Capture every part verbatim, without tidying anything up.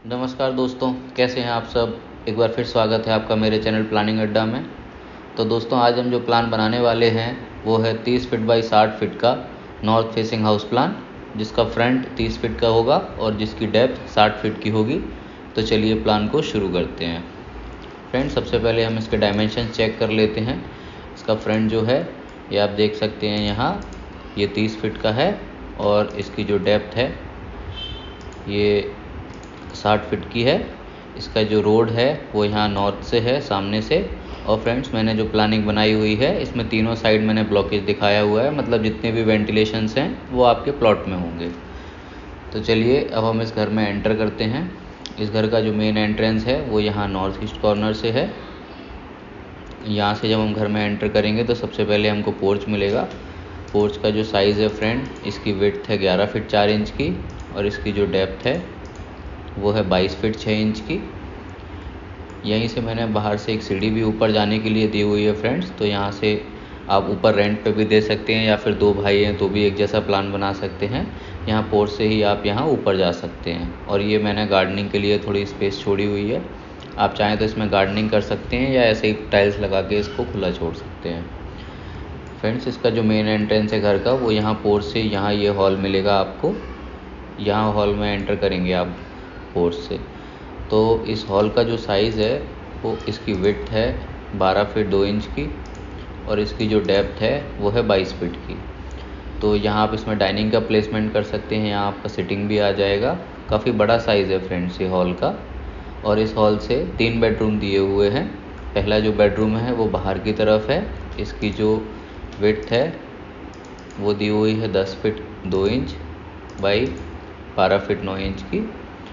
नमस्कार दोस्तों, कैसे हैं आप सब। एक बार फिर स्वागत है आपका मेरे चैनल प्लानिंग अड्डा में। तो दोस्तों, आज हम जो प्लान बनाने वाले हैं वो है तीस फीट बाई साठ फीट का नॉर्थ फेसिंग हाउस प्लान, जिसका फ्रंट तीस फीट का होगा और जिसकी डेप्थ साठ फीट की होगी। तो चलिए प्लान को शुरू करते हैं। फ्रेंड, सबसे पहले हम इसके डायमेंशन चेक कर लेते हैं। इसका फ्रंट जो है ये आप देख सकते हैं, यहाँ ये तीस फीट का है और इसकी जो डेप्थ है ये साठ फीट की है। इसका जो रोड है वो यहाँ नॉर्थ से है, सामने से। और फ्रेंड्स, मैंने जो प्लानिंग बनाई हुई है इसमें तीनों साइड मैंने ब्लॉकेज दिखाया हुआ है, मतलब जितने भी वेंटिलेशंस हैं वो आपके प्लॉट में होंगे। तो चलिए अब हम इस घर में एंटर करते हैं। इस घर का जो मेन एंट्रेंस है वो यहाँ नॉर्थ ईस्ट कॉर्नर से है। यहाँ से जब हम घर में एंटर करेंगे तो सबसे पहले हमको पोर्च मिलेगा। पोर्च का जो साइज़ है फ्रेंड, इसकी विड्थ है ग्यारह फीट चार इंच की और इसकी जो डेप्थ है वो है बाईस फीट छः इंच की। यहीं से मैंने बाहर से एक सीढ़ी भी ऊपर जाने के लिए दी हुई है फ्रेंड्स। तो यहाँ से आप ऊपर रेंट पे भी दे सकते हैं या फिर दो भाई हैं तो भी एक जैसा प्लान बना सकते हैं। यहाँ पोर्च से ही आप यहाँ ऊपर जा सकते हैं। और ये मैंने गार्डनिंग के लिए थोड़ी स्पेस छोड़ी हुई है। आप चाहें तो इसमें गार्डनिंग कर सकते हैं या ऐसे ही टाइल्स लगा के इसको खुला छोड़ सकते हैं। फ्रेंड्स, इसका जो मेन एंट्रेंस है घर का वो यहाँ पोर्च से यहाँ ये हॉल मिलेगा आपको। यहाँ हॉल में एंटर करेंगे आप पोर्च से। तो इस हॉल का जो साइज़ है वो, इसकी विड्थ है बारह फीट दो इंच की और इसकी जो डेप्थ है वो है बाईस फीट की। तो यहाँ आप इसमें डाइनिंग का प्लेसमेंट कर सकते हैं, यहाँ आपका सिटिंग भी आ जाएगा। काफ़ी बड़ा साइज़ है फ्रेंड्स ये हॉल का। और इस हॉल से तीन बेडरूम दिए हुए हैं। पहला जो बेडरूम है वो बाहर की तरफ है। इसकी जो विड्थ है वो दी हुई है दस फीट दो इंच बाई बारह फीट नौ इंच की।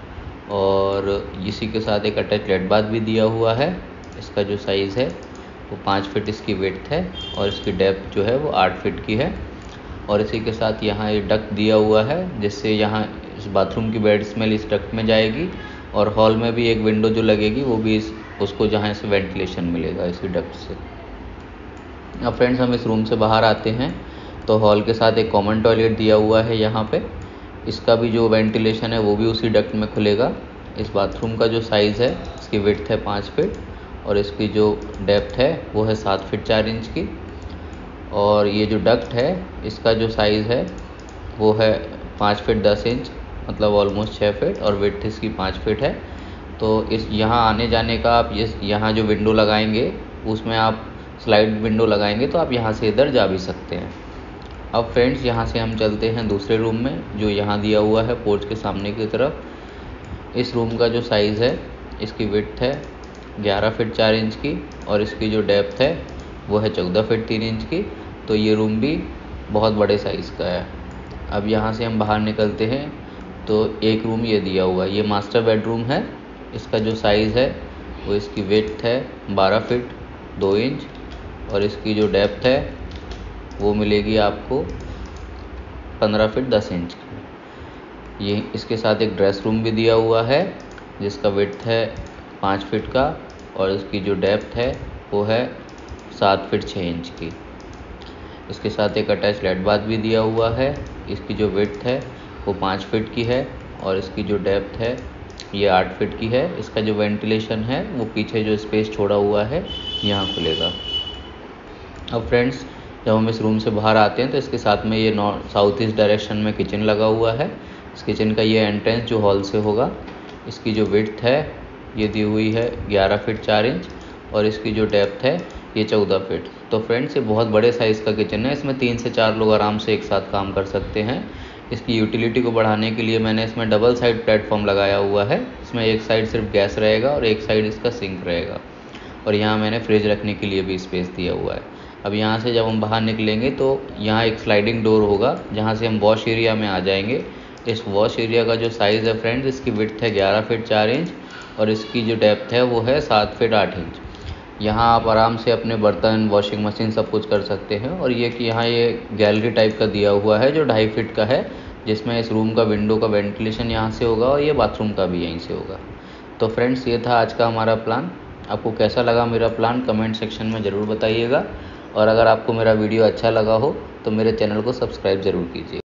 और इसी के साथ एक अटैच लेट बाथ भी दिया हुआ है। इसका जो साइज़ है वो पाँच फीट इसकी विड्थ है और इसकी डेप्थ जो है वो आठ फीट की है। और इसी के साथ यहाँ ये डक्ट दिया हुआ है, जिससे यहाँ इस बाथरूम की बेड स्मेल इस डक्ट में जाएगी। और हॉल में भी एक विंडो जो लगेगी वो भी इस उसको जहाँ से वेंटिलेशन मिलेगा इसी डक्ट से। अब फ्रेंड्स, हम इस रूम से बाहर आते हैं तो हॉल के साथ एक कॉमन टॉयलेट दिया हुआ है यहाँ पे। इसका भी जो वेंटिलेशन है वो भी उसी डक्ट में खुलेगा। इस बाथरूम का जो साइज़ है, इसकी विड्थ है पाँच फीट और इसकी जो डेप्थ है वो है सात फीट चार इंच की। और ये जो डक्ट है इसका जो साइज़ है वो है पाँच फीट दस इंच, मतलब ऑलमोस्ट छः फीट, और विड्थ इसकी पाँच फीट है। तो इस यहाँ आने जाने का आप इस यहाँ जो विंडो लगाएंगे उसमें आप स्लाइड विंडो लगाएंगे तो आप यहाँ से इधर जा भी सकते हैं। अब फ्रेंड्स, यहाँ से हम चलते हैं दूसरे रूम में जो यहाँ दिया हुआ है पोर्च के सामने की तरफ। इस रूम का जो साइज़ है, इसकी विड्थ है ग्यारह फीट चार इंच की और इसकी जो डेप्थ है वो है चौदह फीट तीन इंच की। तो ये रूम भी बहुत बड़े साइज़ का है। अब यहाँ से हम बाहर निकलते हैं तो एक रूम ये दिया हुआ है, ये मास्टर बेडरूम है। इसका जो साइज़ है वो, इसकी विड्थ है बारह फीट दो इंच और इसकी जो डेप्थ है वो मिलेगी आपको पंद्रह फीट दस इंच की। ये इसके साथ एक ड्रेस रूम भी दिया हुआ है जिसका विड्थ है पाँच फीट का और इसकी जो डेप्थ है वो है सात फीट छः इंच की। इसके साथ एक अटैच लेट बाथ भी दिया हुआ है। इसकी जो विड्थ है वो पाँच फीट की है और इसकी जो डेप्थ है ये आठ फीट की है। इसका जो वेंटिलेशन है वो पीछे जो स्पेस छोड़ा हुआ है यहाँ खुलेगा। अब फ्रेंड्स, जब हम इस रूम से बाहर आते हैं तो इसके साथ में ये नॉर्थ साउथ ईस्ट डायरेक्शन में किचन लगा हुआ है। इस किचन का ये एंट्रेंस जो हॉल से होगा, इसकी जो विड्थ है ये दी हुई है ग्यारह फीट चार इंच और इसकी जो डेप्थ है ये चौदह फीट। तो फ्रेंड्स, ये बहुत बड़े साइज़ का किचन है। इसमें तीन से चार लोग आराम से एक साथ काम कर सकते हैं। इसकी यूटिलिटी को बढ़ाने के लिए मैंने इसमें डबल साइड प्लेटफॉर्म लगाया हुआ है। इसमें एक साइड सिर्फ गैस रहेगा और एक साइड इसका सिंक रहेगा। और यहाँ मैंने फ्रिज रखने के लिए भी स्पेस दिया हुआ है। अब यहाँ से जब हम बाहर निकलेंगे तो यहाँ एक स्लाइडिंग डोर होगा जहाँ से हम वॉश एरिया में आ जाएंगे। इस वॉश एरिया का जो साइज़ है फ्रेंड्स, इसकी विड्थ है ग्यारह फीट चार इंच और इसकी जो डेप्थ है वो है सात फीट आठ इंच। यहाँ आप आराम से अपने बर्तन, वॉशिंग मशीन सब कुछ कर सकते हैं। और ये कि यहाँ ये गैलरी टाइप का दिया हुआ है जो ढाई फीट का है, जिसमें इस रूम का विंडो का वेंटिलेशन यहाँ से होगा और ये बाथरूम का भी यहीं से होगा। तो फ्रेंड्स, ये था आज का हमारा प्लान। आपको कैसा लगा मेरा प्लान कमेंट सेक्शन में ज़रूर बताइएगा। और अगर आपको मेरा वीडियो अच्छा लगा हो तो मेरे चैनल को सब्सक्राइब ज़रूर कीजिए।